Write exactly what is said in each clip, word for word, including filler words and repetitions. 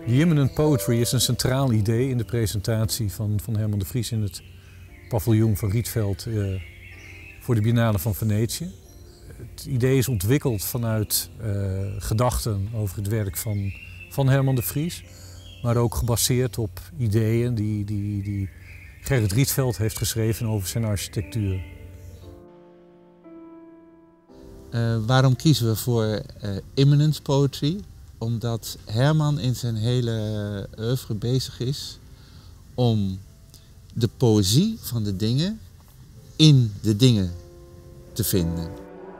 The Immanent Poetry is een centraal idee in de presentatie van, van Herman de Vries in het paviljoen van Rietveld uh, voor de Biennale van Venetië. Het idee is ontwikkeld vanuit uh, gedachten over het werk van, van Herman de Vries, maar ook gebaseerd op ideeën die, die, die Gerrit Rietveld heeft geschreven over zijn architectuur. Uh, waarom kiezen we voor uh, Immanent Poetry? Omdat Herman in zijn hele oeuvre bezig is om de poëzie van de dingen in de dingen te vinden.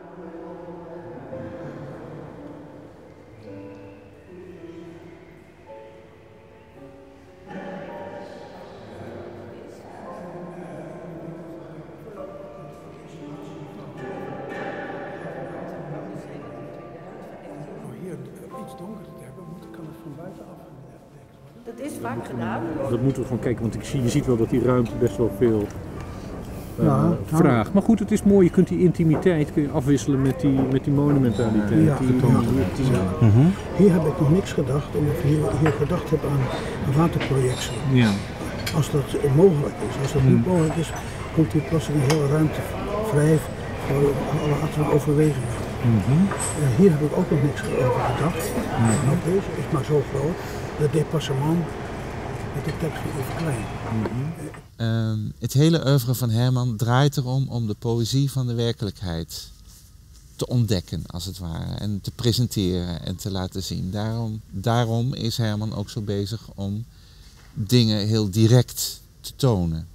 Dat is vaak gedaan. Dat moeten we gewoon kijken, want ik zie, je ziet wel dat die ruimte best wel veel uh, ja, vraagt. Maar goed, het is mooi, je kunt die intimiteit kun je afwisselen met die, met die monumentaliteit. Ja, die ja, die, ja. uh-huh. Hier heb ik nog niks gedacht, omdat ik hier, hier gedacht heb aan een waterprojectie. Ja. Als dat mogelijk is, als dat niet mogelijk is, komt hier plotseling een hele ruimte vrij voor alle andere overwegingen. Mm-hmm. En hier heb ik ook nog niks over gedacht. Mm-hmm. Ook deze is maar zo groot. Het depassement met de tekst van Yves Klein. Mm-hmm. uh, het hele oeuvre van Herman draait erom om de poëzie van de werkelijkheid te ontdekken, als het ware. En te presenteren en te laten zien. Daarom, daarom is Herman ook zo bezig om dingen heel direct te tonen.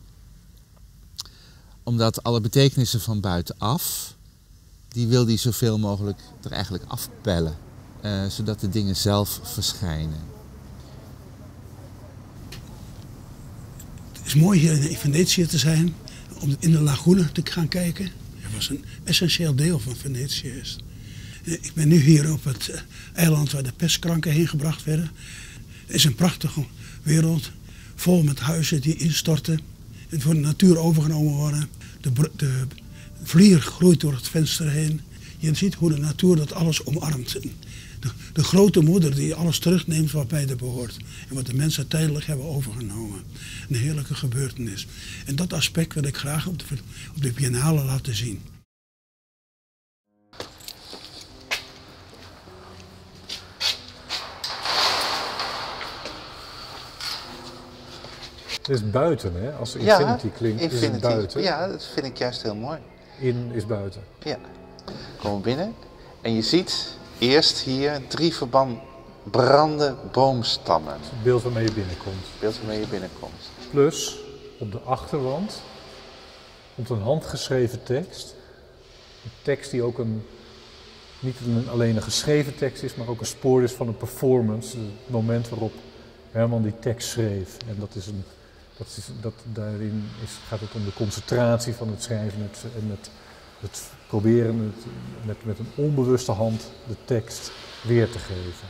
Omdat alle betekenissen van buitenaf, die wil hij zoveel mogelijk er eigenlijk afpellen. Uh, zodat de dingen zelf verschijnen. Het is mooi hier in Venetië te zijn, om in de lagune te gaan kijken. Dat was een essentieel deel van Venetië. Is. Ik ben nu hier op het eiland waar de pestkranken heen gebracht werden. Het is een prachtige wereld, vol met huizen die instorten en voor de natuur overgenomen worden. De, de vlier groeit door het venster heen. Je ziet hoe de natuur dat alles omarmt. De, de grote moeder die alles terugneemt wat bij de behoort. En wat de mensen tijdelijk hebben overgenomen. Een heerlijke gebeurtenis. En dat aspect wil ik graag op de, op de Biennale laten zien. Het is buiten, hè? Als Infinity ja, klinkt, Infinity, is het buiten. Ja, dat vind ik juist heel mooi. In is buiten. Ja. Kom binnen en je ziet eerst hier drie verbrande boomstammen. Het is het beeld waarmee je binnenkomt. Het beeld waarmee je binnenkomt. Plus, op de achterwand komt een handgeschreven tekst. Een tekst die ook een, niet een, alleen een geschreven tekst is, maar ook een spoor is van een performance. Het moment waarop Herman die tekst schreef. En dat is een, dat is, dat, daarin is, gaat het om de concentratie van het schrijven het, en het, het proberen het, met, met een onbewuste hand de tekst weer te geven.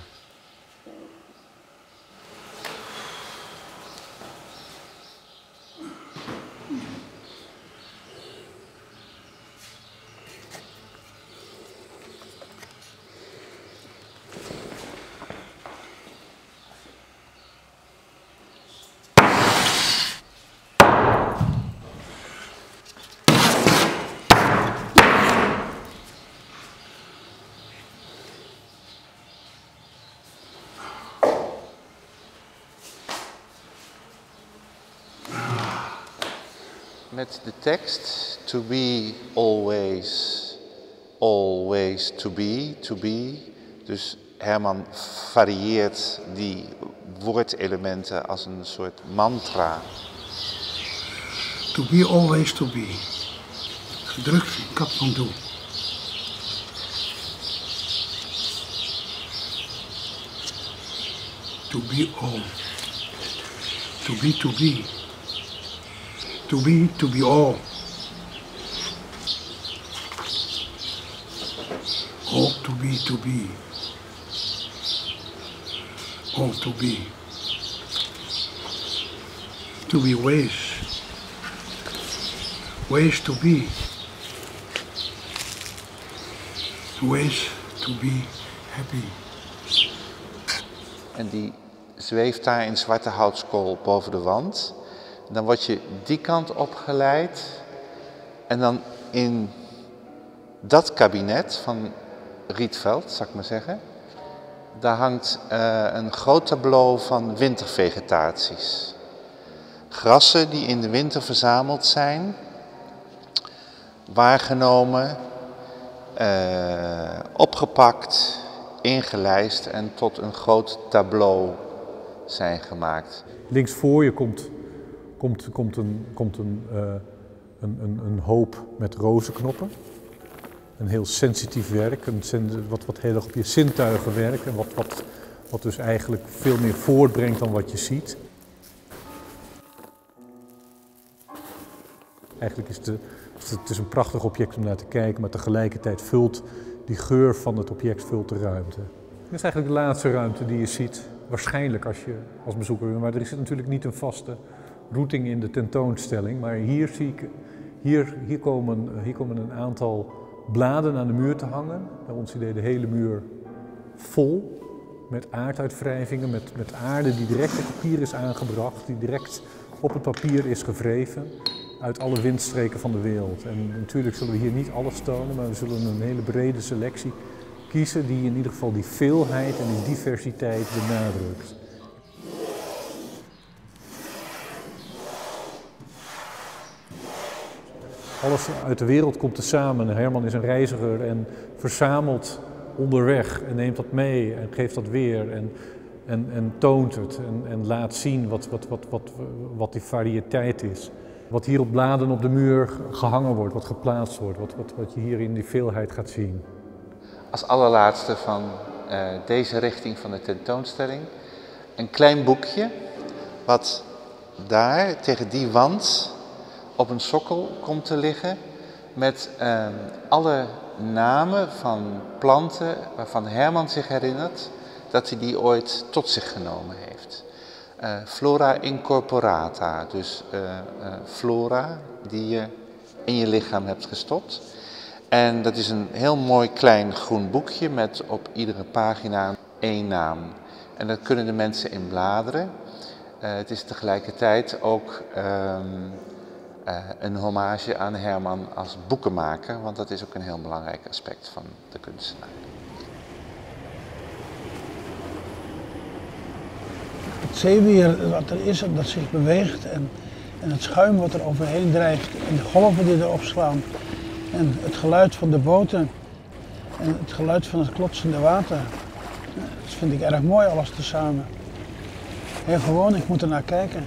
Met de tekst to be always, always to be, to be. Dus Herman varieert die woordelementen als een soort mantra. To be always to be. Gedrukt in Kathmandu. To be all. To be to be. To be, to be all. All to be, to be. All to be. To be ways. Ways to be. Ways to be happy. En die zweeft daar in zwarte houtskool boven de wand. Dan word je die kant opgeleid en dan in dat kabinet van Rietveld, zal ik maar zeggen, daar hangt uh, een groot tableau van wintervegetaties. Grassen die in de winter verzameld zijn, waargenomen, uh, opgepakt, ingelijst en tot een groot tableau zijn gemaakt. Links voor je komt, komt, komt, een, komt een, uh, een, een, een hoop met rozenknoppen. Een heel sensitief werk, een, wat, wat heel erg op je zintuigen werkt en wat, wat, wat dus eigenlijk veel meer voortbrengt dan wat je ziet. Eigenlijk is het, het is een prachtig object om naar te kijken, maar tegelijkertijd vult die geur van het object vult de ruimte. Dit is eigenlijk de laatste ruimte die je ziet, waarschijnlijk als je als bezoeker, maar er is natuurlijk niet een vaste routing in de tentoonstelling, maar hier zie ik, hier, hier, komen, hier komen een aantal bladen aan de muur te hangen. Bij ons idee de hele muur vol met aarduitwrijvingen, met, met aarde die direct op papier is aangebracht, die direct op het papier is gevreven uit alle windstreken van de wereld. En natuurlijk zullen we hier niet alles tonen, maar we zullen een hele brede selectie kiezen die in ieder geval die veelheid en die diversiteit benadrukt. Alles uit de wereld komt er samen. Herman is een reiziger en verzamelt onderweg en neemt dat mee en geeft dat weer en, en, en toont het en, en laat zien wat, wat, wat, wat, wat die variëteit is. Wat hier op bladen op de muur gehangen wordt, wat geplaatst wordt, wat, wat, wat je hier in die veelheid gaat zien. Als allerlaatste van uh, deze richting van de tentoonstelling een klein boekje wat daar tegen die wand op een sokkel komt te liggen met uh, alle namen van planten waarvan Herman zich herinnert dat hij die ooit tot zich genomen heeft. Uh, flora incorporata, dus uh, uh, flora die je in je lichaam hebt gestopt. En dat is een heel mooi klein groen boekje met op iedere pagina één naam. En daar kunnen de mensen in bladeren. Uh, het is tegelijkertijd ook um, uh, een hommage aan Herman als boekenmaker, want dat is ook een heel belangrijk aspect van de kunstenaar. Het zeewier wat er is, dat zich beweegt en, en het schuim wat er overheen drijft en de golven die erop slaan en het geluid van de boten en het geluid van het klotsende water. Dat vind ik erg mooi, alles tezamen. Heel gewoon, ik moet er naar kijken.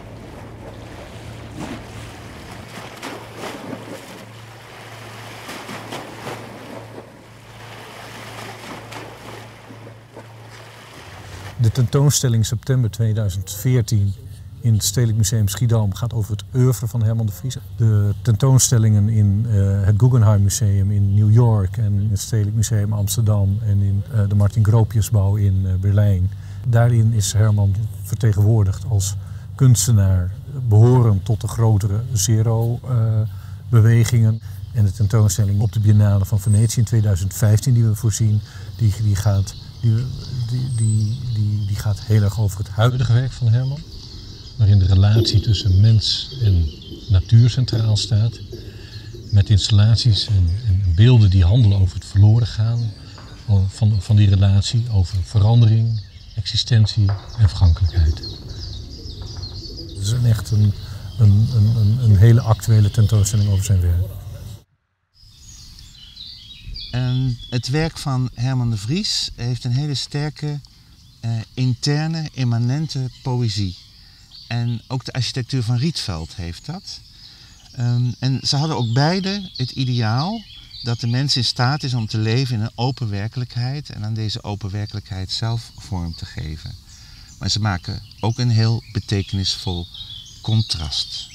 De tentoonstelling september tweeduizend veertien in het Stedelijk Museum Schiedam gaat over het oeuvre van Herman de Vries. De tentoonstellingen in uh, het Guggenheim Museum in New York en in het Stedelijk Museum Amsterdam en in uh, de Martin Gropiusbouw in uh, Berlijn. Daarin is Herman vertegenwoordigd als kunstenaar behorend tot de grotere zero-bewegingen. Uh, en de tentoonstelling op de Biennale van Venetië in tweeduizend vijftien die we voorzien, die, die gaat... Die, die, die, die, die gaat heel erg over het huidige werk van Herman, waarin de relatie tussen mens en natuur centraal staat, met installaties en, en beelden die handelen over het verloren gaan van, van die relatie, over verandering, existentie en vergankelijkheid. Het is een echt een, een, een, een hele actuele tentoonstelling over zijn werk. En het werk van Herman de Vries heeft een hele sterke, uh, interne, immanente poëzie. En ook de architectuur van Rietveld heeft dat. Um, en ze hadden ook beide het ideaal dat de mens in staat is om te leven in een open werkelijkheid en aan deze open werkelijkheid zelf vorm te geven. Maar ze maken ook een heel betekenisvol contrast.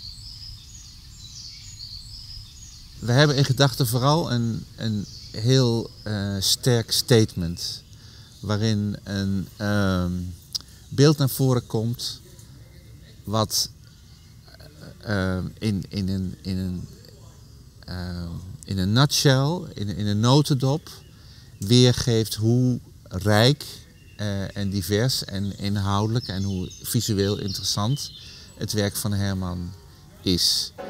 We hebben in gedachten vooral een, een heel uh, sterk statement, waarin een uh, beeld naar voren komt wat uh, in, in een, in een, uh, in een nutshell, in, in een notendop, weergeeft hoe rijk uh, en divers en inhoudelijk en hoe visueel interessant het werk van Herman is.